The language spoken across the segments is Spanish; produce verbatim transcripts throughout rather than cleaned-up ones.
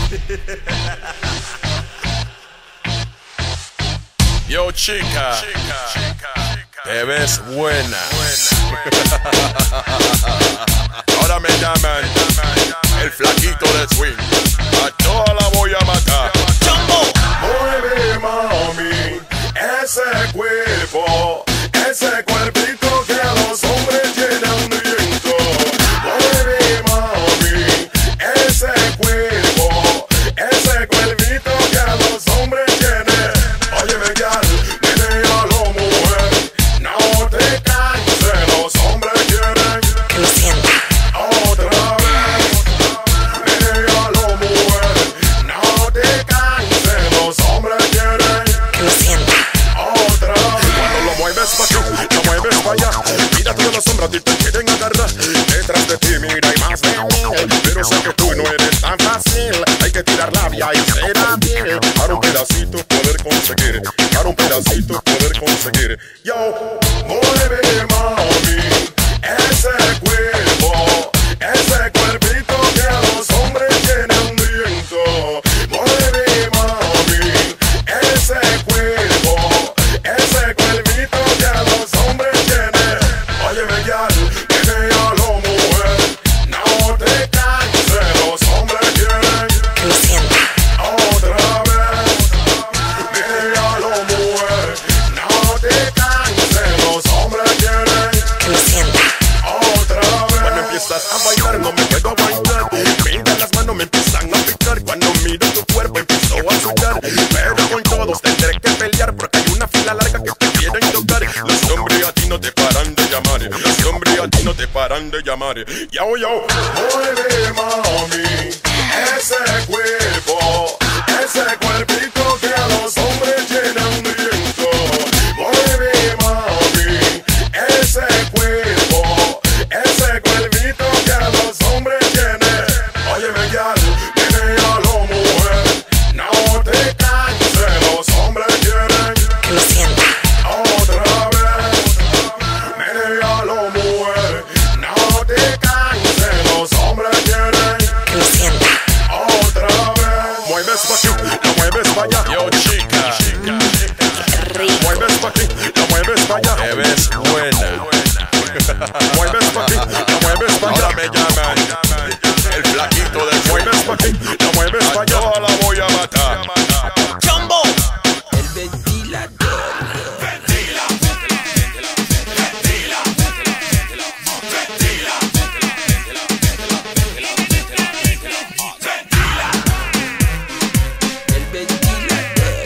Yo, chica, te ves buena. Ahora me llaman el flaquito de swing. A toda la voy a matar. Mueve, mami, ese cuerpo, ese cuerpito que a los hombres llena un viento. Mueve, mami, ese cuerpo, ese cuerpito que a los hombres llena. Óyeme, gal, menéalo, mujer, no te canses, los hombres quieren que lo sienta. Otra vez, menéalo, mujer, no te canses, los hombres quieren que lo sienta. otra vez. Cuando lo mueves pa' aquí, lo mueves pa' allá, mira todas las sombras y te quieren agarrar. Detrás de ti mira hay más de mil, pero sé que tú no eres tan fácil. Hay que tirar labia y ser hábil para un pedacito poder conseguir, para un pedacito poder conseguir. Yo, mueve, mami, ese cuerpo, ese cuerpito que a los hombres llena un viento. Mueve, mami, ese cuerpo, ese cuerpito que a los hombres llena. Óyeme, gal, menéalo, mujer, no te canses, los hombres quieren Que lo sienta. otra vez. Menéalo, mujer, no te canses, los hombres quieren Que lo sienta. otra vez. Cuando empiezas a bailar no me puedo bailar. Mira las manos me empiezan a picar. Cuando miro tu cuerpo empiezo a sudar. Pero con todos tendré que pelear porque hay una fila larga que te quieren tocar. Los hombres a ti no te paran de llamar. Los hombres a ti no te paran de llamar. Yo, yo. Mueve, mami, ese cuerpo, ese cuerpito que a los hombres llena un viento. Mueve, mami, ese cuerpo, ese cuerpito que a los hombres llena. Óyeme, gal, menéalo, mujer, no te canses, los hombres quieren Que lo sienta. otra vez. Menéalo, mujer, no te canses, los hombres quieren Que lo sienta. otra vez. Mueves pa' aquí, lo mueves pa' allá. Yo, chica, Rico. Mueves pa' aquí, lo mueves pa' allá. te ves buena. Mueves pa' aquí, lo mueves pa' allá. Ahora me llaman el flaquito de swing. Mueves pa' aquí, lo mueves pa' A allá. toda la voy a matar. Chombo. El ventilador. El ventilador.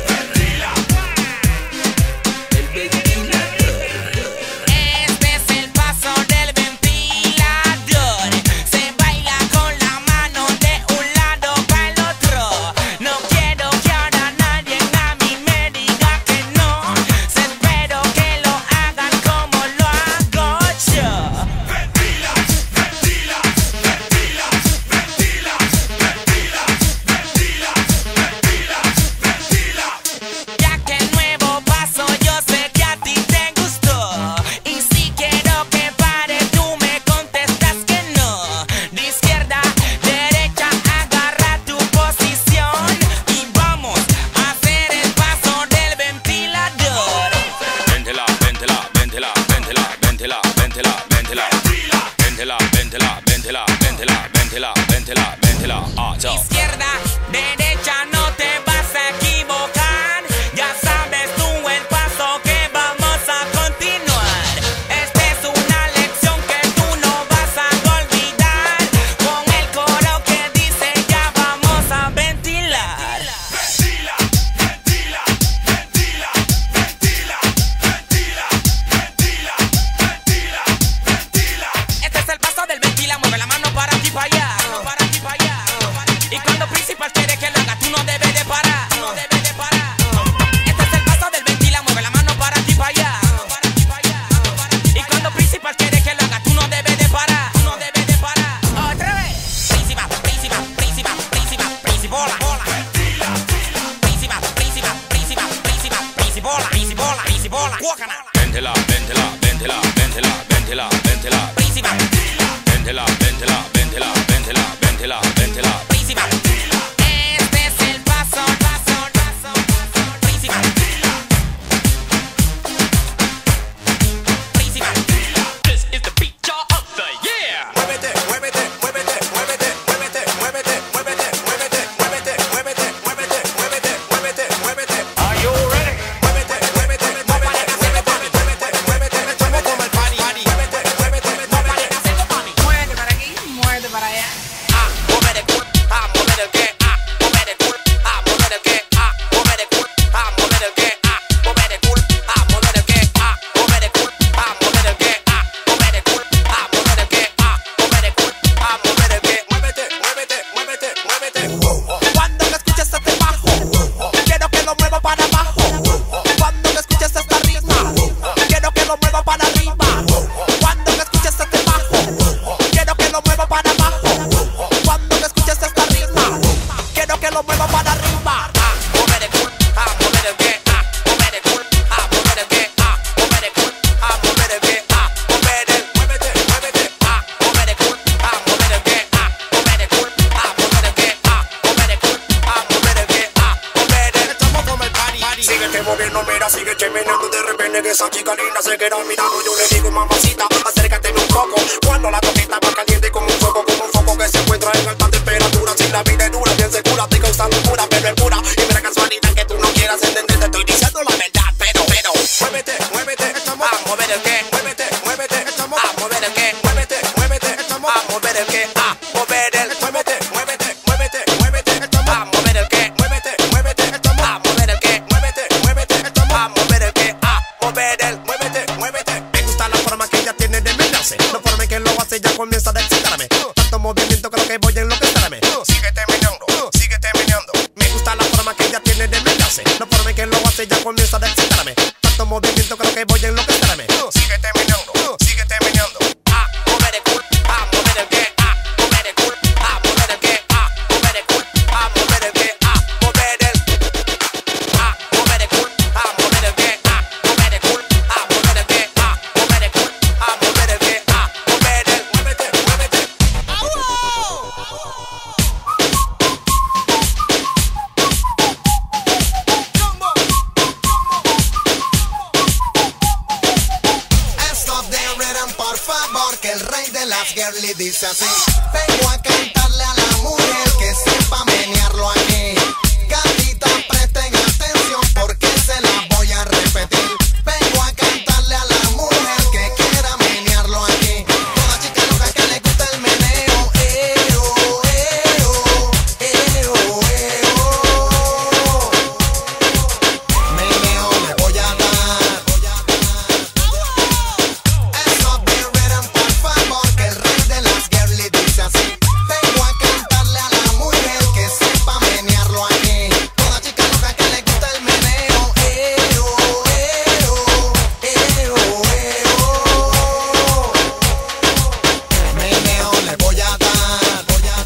El ventilador. Este es el paso del ventilador. Se baila con la mano de un lado para el otro. No quiero que ahora nadie a mí me diga que no. Se espero que lo hagan como lo hago yo. Ventila, ventila, ventila, ventila, ventila, ventila, ventila, ventila. Ya que el nuevo paso yo sé que a ti te gustó. Y si quiero que pare tú me contestas que no. De izquierda, derecha, agarra tu posición. Y vamos a hacer el paso del ventilador. Ventila, ventila, ventila, ventila, ventila, ventila, ventila, ventila, ventila, ventila, ventila, ventila, ventila, ventila, ah, chao. Izquierda, derecha, no te vas a equivocar. Ya sabes tú el paso que vamos a continuar. Esta es una lección que tú no vas a olvidar. Con el coro que dice ya vamos a ventilar. Ventila, ventila, ventila, ventila, ventila, ventila, ventila, ventila. Este es el paso del ventila. Mueve la mano para aquí para allá. Para aquí para allá. Y cuando principal quiere que lo haga, tú no debes de parar. No debes de parar. Este es el paso del ventila. Mueve la mano para aquí para allá. Para aquí para allá. Y cuando principal quiere que lo haga, tú no debes de parar. No debes de parar. Otra vez. Principal, principal, principal, principal, principola. Principal, principal, principal, principal, principola, principola, principola. Guácana. Ventila, ventila, ventila, ventila, ventila, ventila, Principal, ventila, ventila, ventila, ventila, ventila, ventila, principal. que meneando de repente que esa chica linda se queda mirando. Yo le digo, mamacita, acércate un poco. Cuando la toquita va caliente como un foco, como un foco que se encuentra en alta temperatura. Si la vida es dura, bien segura, te causa locura, pero es pura. Y mira casualidad que tú no quieras entender, te estoy diciendo la verdad, pero, pero. Muévete, muévete, estamos a mover el que. Muévete, muévete, estamos a mover el que. Muévete, muévete, estamos a mover el que. A mover el. Muévete, muévete, muévete, muévete, estamos a mover el que. Muévete, muévete, estamos a mover el que. Muévete, muévete, estamos a mover el que. A mover el. Muévete, muévete. Me gusta la forma que ella tiene de mirarse. La forma en que lo hace ya comienza a excitarme. Tanto movimiento creo que voy a enloquecerme. Síguete meneando, síguete meneando. Me gusta la forma que ella tiene de mirarse. La forma en que lo hace ya comienza a excitarme. Tanto movimiento creo que voy a enloquecerme. Síguete meneando, síguete meneando. A mover el culo, a mover el que. A mover el culo, a mover el que. A mover el culo, a mover el que. A mover el. A mover el culo, a mover el que. A mover el culo, a mover el que. A mover el culo, a mover el que. A mover el. Muévete, muévete. Stop the rhythm, por favor, que el rey de las girly dice así. Vengo a cantarle a la mujer que sepa menearlo aquí. Gatita, presten atención porque se la voy a repetir. Vengo a cantarle a la mujer que quiera menearlo aquí. Toda chica loca que le gusta el meneo. Eo, eo, eo, eo. Meneo le voy a dar. Stop the rhythm, por favor, que el rey de las girly dice así. Vengo a cantarle a la mujer que sepa menearlo aquí. Toda chica loca que le gusta el meneo. Eo, eo, eo, eo. Meneo le voy a dar.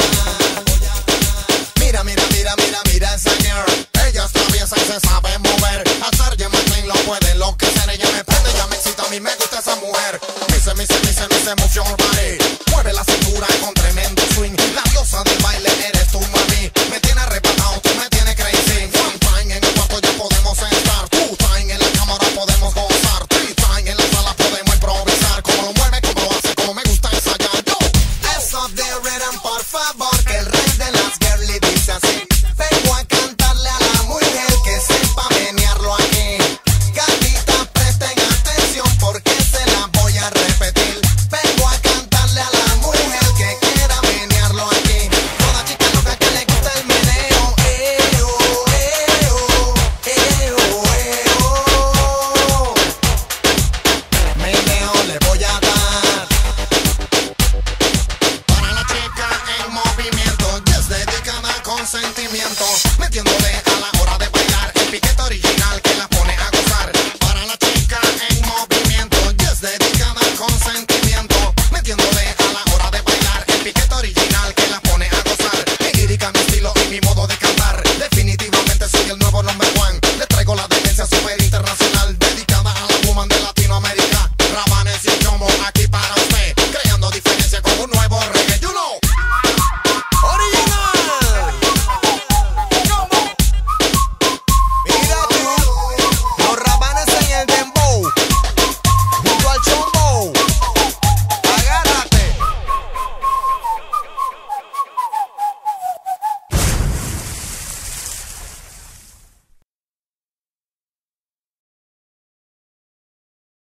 Mira, mira, mira, mira, mira esa girl. Ella es traviesa y se sabe mover. Hacer Jim McLean lo puede enloquecer. Ella me prende, ella me excita, a mí me gusta esa mujer. Mise, mise, mise, mise, move your body. Mueve la cintura con tremendo swing. La diosa del baile eres tú, mami. Me tiene arrebatado, tú me tienes crazy. One time en el cuarto ya podemos estar. Two time en la cámara podemos gozar. Three time en la sala podemos improvisar. Como lo mueve, como lo hace, como me gusta ensayar. Yo. Stop the rhythm, por favor, que el rey de las girly dice así. Vengo a cantarle a la mujer que sepa menearlo aquí. Gatita, presten atención porque se la voy a repetir. Vengo a cantarle a la mujer que quiera menearlo aquí. Toda chica loca que le gusta el meneo. Eo, eo, eo, eo. Meneo le voy a dar. Para la chica en movimiento, ya es dedicada con sentimiento, metiéndole a la hora de bailar el piquete original que la pone a gozar. Para la chica en movimiento, ya es dedicada con sentimiento, metiéndole a la hora de bailar el piquete original que la pone a gozar. Mi lírica, mi estilo y mi modo de